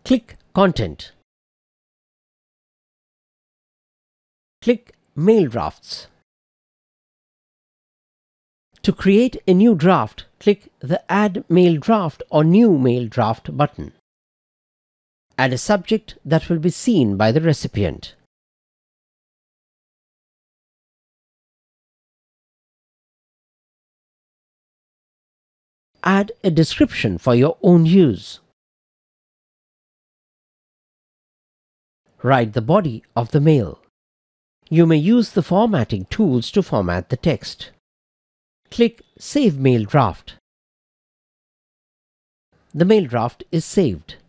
Click Content. Click Mail Drafts. To create a new draft, click the Add Mail Draft or New Mail Draft button. Add a subject that will be seen by the recipient. Add a description for your own use. Write the body of the mail. You may use the formatting tools to format the text. Click Save Mail Draft. The mail draft is saved.